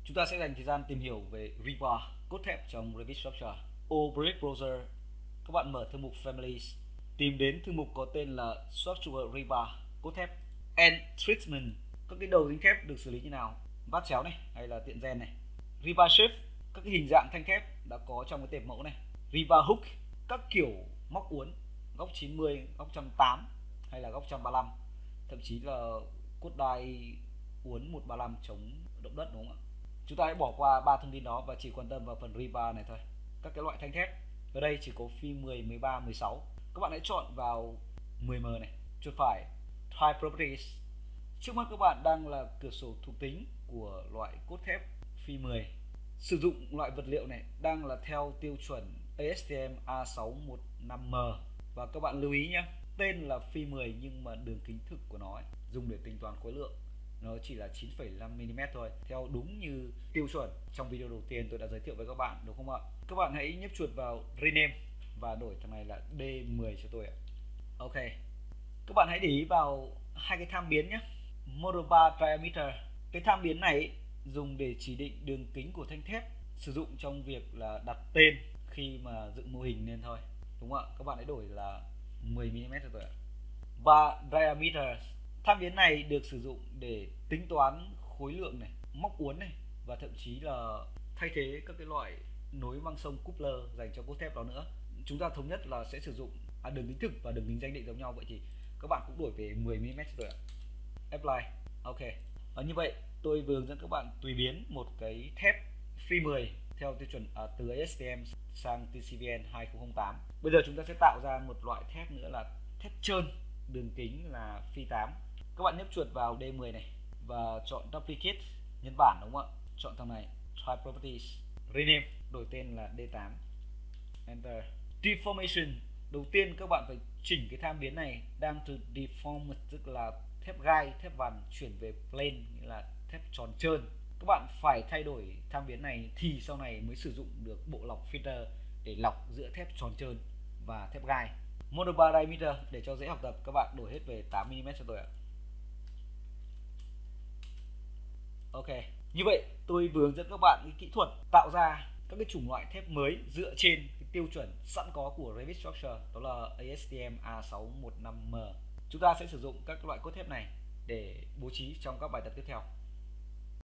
Chúng ta sẽ dành thời gian tìm hiểu về rebar, cốt thép trong Revit Structure. Project Browser, các bạn mở thư mục Families, tìm đến thư mục có tên là Structural Rebar, cốt thép. And Treatment, các cái đầu dính thép được xử lý như nào, vát chéo này hay là tiện gen này. Rebar Shape, các cái hình dạng thanh thép đã có trong cái tệp mẫu này. Rebar Hook, các kiểu móc uốn, góc 90, góc 180 hay là góc 135, thậm chí là cốt đai uốn 135 chống động đất, đúng không ạ? Chúng ta hãy bỏ qua 3 thông tin đó và chỉ quan tâm vào phần rebar này thôi. Các cái loại thanh thép ở đây chỉ có phi 10, 13, 16. Các bạn hãy chọn vào 10M này, chuột phải Type Properties. Trước mắt các bạn đang là cửa sổ thuộc tính của loại cốt thép phi 10. Sử dụng loại vật liệu này đang là theo tiêu chuẩn ASTM A615M. Và các bạn lưu ý nhé, tên là phi 10 nhưng mà đường kính thực của nó dùng để tính toán khối lượng nó chỉ là 9,5mm thôi, theo đúng như tiêu chuẩn trong video đầu tiên tôi đã giới thiệu với các bạn, đúng không ạ? Các bạn hãy nhấp chuột vào Rename và đổi thằng này là D10 cho tôi ạ. Ok, các bạn hãy để ý vào hai cái tham biến nhé. Model bar diameter, cái tham biến này dùng để chỉ định đường kính của thanh thép, sử dụng trong việc là đặt tên khi mà dựng mô hình lên thôi, đúng không ạ? Các bạn hãy đổi là 10mm cho tôi ạ. Bar diameter, tham biến này được sử dụng để tính toán khối lượng này, móc uốn này, và thậm chí là thay thế các cái loại nối măng sông coupler dành cho cốt thép đó nữa. Chúng ta thống nhất là sẽ sử dụng đường kính thực và đường kính danh định giống nhau, vậy thì các bạn cũng đổi về 10mm rồi ạ. Apply. Ok. Như vậy tôi vừa hướng dẫn các bạn tùy biến một cái thép phi 10 theo tiêu chuẩn từ ASTM sang TCVN 2008. Bây giờ chúng ta sẽ tạo ra một loại thép nữa là thép trơn, đường kính là phi 8. Các bạn nhấp chuột vào D10 này và chọn Duplicate, nhân bản, đúng không ạ? Chọn thằng này, Type Properties, Rename, đổi tên là D8. Enter. Deformation, đầu tiên các bạn phải chỉnh cái tham biến này đang từ deform, tức là thép gai, thép vằn, chuyển về plane, nghĩa là thép tròn trơn. Các bạn phải thay đổi tham biến này thì sau này mới sử dụng được bộ lọc filter để lọc giữa thép tròn trơn và thép gai. Model bar diameter, để cho dễ học tập các bạn đổi hết về 8mm cho tôi ạ. Ok, như vậy tôi vừa hướng dẫn các bạn cái kỹ thuật tạo ra các cái chủng loại thép mới dựa trên cái tiêu chuẩn sẵn có của Revit Structure, đó là ASTM A615M. Chúng ta sẽ sử dụng các loại cốt thép này để bố trí trong các bài tập tiếp theo.